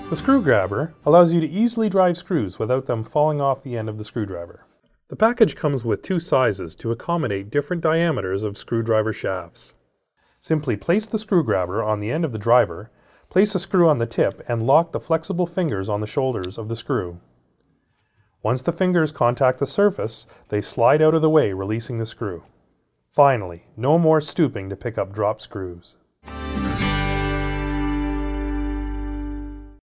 The screw grabber allows you to easily drive screws without them falling off the end of the screwdriver. The package comes with two sizes to accommodate different diameters of screwdriver shafts. Simply place the screw grabber on the end of the driver, place a screw on the tip, and lock the flexible fingers on the shoulders of the screw. Once the fingers contact the surface, they slide out of the way, releasing the screw. Finally, no more stooping to pick up drop screws.